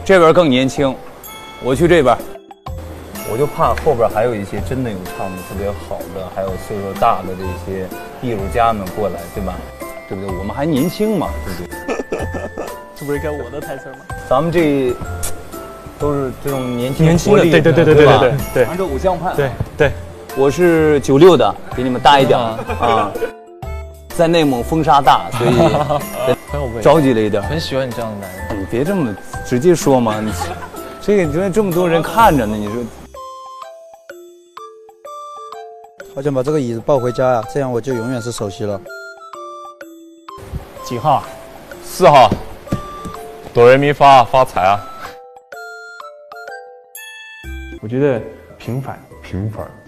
这边更年轻，我去这边。 我就怕后边还有一些真的有唱的特别好的，还有岁数大的这些艺术家们过来，对吧？ 对不对？我们还年轻嘛，对不对？ 这不是该我的台词吗？ 咱们这都是这种年轻的，对， 按照偶像派。 对， 我是96的，比你们大一点啊。在内蒙风沙大，所以很有味， 着急了一点。 很喜欢你这样的男人。 你别这么直接说嘛，你这个因为这么多人看着呢，你说。 好想把这个椅子抱回家呀，这样我就永远是首席了。 几号 ？4号。哆来咪发财啊！ 我觉得平凡。